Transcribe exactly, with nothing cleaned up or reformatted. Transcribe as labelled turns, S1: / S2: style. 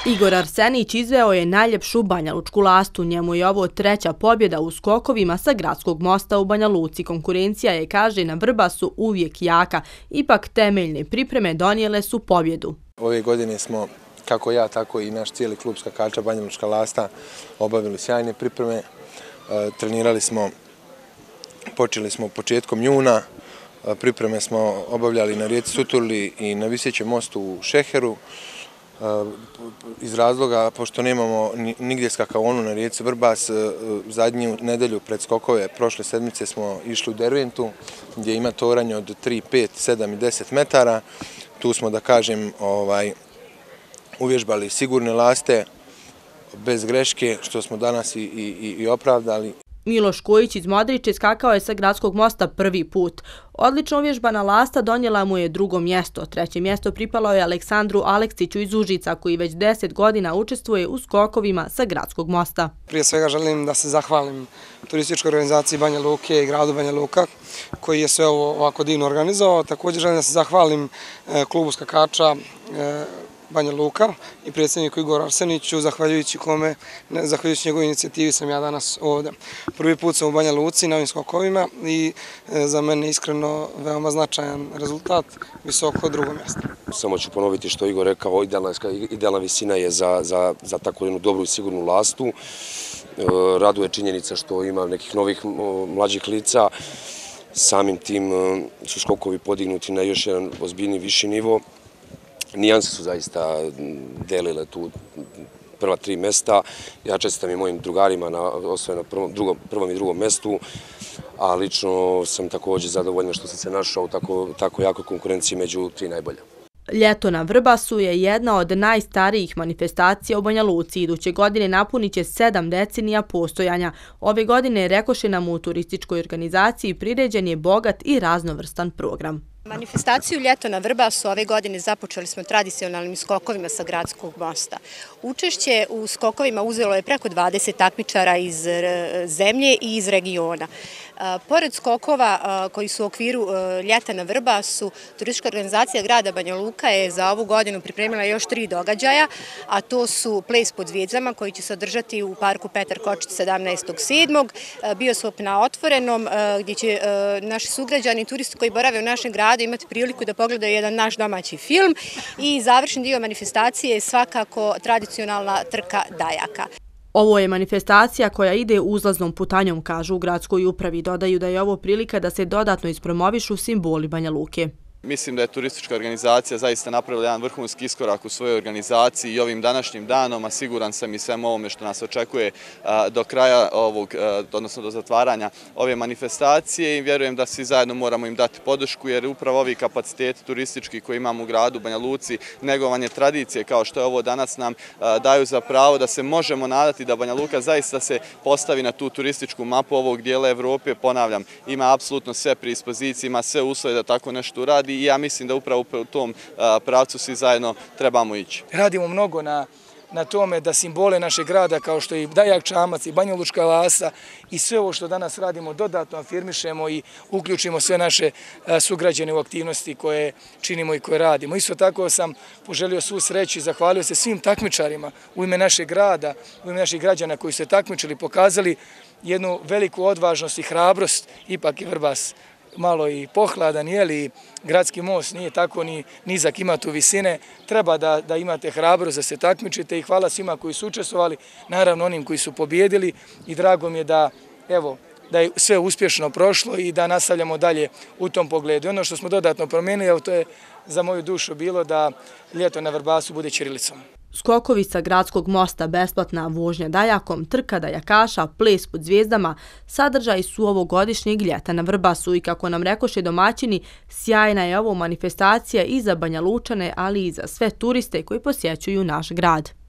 S1: Igor Arsenić izveo je najljepšu banjalučku lastu. Njemu je ovo treća pobjeda u skokovima sa gradskog mosta u Banja Luci. Konkurencija je, kaže, na Vrbasu uvijek jaka. Ipak temeljne pripreme donijele su pobjedu.
S2: Ove godine smo, kako ja, tako i naš cijeli klub skakača Banjalučka lasta, obavili sjajne pripreme. Trenirali smo, počeli smo početkom juna. Pripreme smo obavljali na rijeci Suturli i na Visećem mostu u Šeheru. Iz razloga, pošto nemamo nigdje skakaonu na rijeci Vrbas, zadnju nedelju pred skokove prošle sedmice smo išli u Derventu, gdje ima toranje od tri, pet, sedam i deset metara. Tu smo, da kažem, uvježbali sigurne laste, bez greške, što smo danas i opravdali.
S1: Miloš Kojić iz Modriče skakao je sa gradskog mosta prvi put. Odlično uvježbana lasta donijela mu je drugo mjesto. Treće mjesto pripalo je Aleksandru Aleksiću iz Užica, koji već deset godina učestvuje u skokovima sa gradskog mosta.
S3: Prije svega želim da se zahvalim turističkoj organizaciji Banja Luke i gradu Banja Luka, koji je sve ovo ovako divno organizovao. Također želim da se zahvalim klubu skakača Banja Luka i predsjedniku Igoru Arseniću, zahvaljujući kome, zahvaljujući njegovoj inicijativi sam ja danas ovdje. Prvi put sam u Banja Luci na ovim skokovima i za mene iskreno veoma značajan rezultat, visoko drugo mjesto.
S4: Samo ću ponoviti što je Igor rekao, idealna visina je za, za, za tako jednu dobru i sigurnu lastu. Raduje činjenica što ima nekih novih mlađih lica, samim tim su skokovi podignuti na još jedan ozbiljni viši nivo. Nijanse su zaista delile tu prva tri mjesta. Ja čestitam i mojim drugarima na osvojenom prvom i drugom mjestu, a lično sam također zadovoljan što sam se našao u tako, tako jakoj konkurenciji među tri najbolja.
S1: Ljeto na Vrbasu je jedna od najstarijih manifestacija u Banja Luci. Iduće godine napunit će sedam decenija postojanja. Ove godine, rekoše nam u turističkoj organizaciji, priređen je bogat i raznovrstan program.
S5: Manifestaciju Ljeto na Vrbasu ove godine započeli smo tradicionalnim skokovima sa gradskog mosta. Učešće u skokovima uzelo je preko dvadeset takmičara iz zemlje i iz regiona. Pored skokova koji su u okviru Ljeta na Vrbasu, turistička organizacija grada Banja Luka je za ovu godinu pripremila još tri događaja, a to su ples pod zvijezdama koji će se održati u parku Petar Kočić sedamnaestog sedmog Bioskop na otvorenom, gdje će naši sugrađani i turisti koji borave u našem gradu imati priliku da pogledaju jedan naš domaći film i završni dio manifestacije je svakako tradicionalna trka dajaka.
S1: Ovo je manifestacija koja ide uzlaznom putanjom, kažu u gradskoj upravi. Dodaju da je ovo prilika da se dodatno ispromovišu simboli Banja Luke.
S6: Mislim da je turistička organizacija zaista napravila jedan vrhunski iskorak u svojoj organizaciji i ovim današnjim danom, a siguran sam i svemu ovome što nas očekuje do kraja ovog, odnosno do zatvaranja ove manifestacije, i vjerujem da svi zajedno moramo im dati podršku, jer upravo ovi kapaciteti turistički koji imamo u gradu Banja Luci, negovanje tradicije kao što je ovo danas, nam daju za pravo da se možemo nadati da Banja Luka zaista se postavi na tu turističku mapu ovog dijela Evrope. Ponavljam, ima apsolutno sve predispozicije, ima sve uslove da tako nešto uradi. I ja mislim da upravo u tom pravcu svi zajedno trebamo ići.
S3: Radimo mnogo na, na tome da simbole našeg grada, kao što je i Dajak Čamac i Banjalučka lasta, i sve ovo što danas radimo dodatno afirmišemo i uključimo sve naše sugrađane u aktivnosti koje činimo i koje radimo. Isto tako sam poželio svu sreću i zahvalio se svim takmičarima u ime našeg grada, u ime naših građana koji su se takmičili, pokazali jednu veliku odvažnost i hrabrost. Ipak je Vrbas malo i pohladan, jeli, gradski most nije tako ni nizak, ima tu visine. Treba da, da imate hrabrost da se takmičite i hvala svima koji su učestvovali, naravno onim koji su pobjedili, i drago mi je da, evo, da je sve uspješno prošlo i da nastavljamo dalje u tom pogledu. Ono što smo dodatno promijenili, evo, to je za moju dušu bilo da Ljeto na Vrbasu bude ćirilicom.
S1: Skokovi sa gradskog mosta, besplatna vožnja dajakom, trka dajakaša, ples pod zvijezdama sadržaj su ovogodišnjeg Ljeta na Vrbasu i, kako nam rekoše domaćini, sjajna je ovo manifestacija i za Banja Lučane, ali i za sve turiste koji posjećuju naš grad.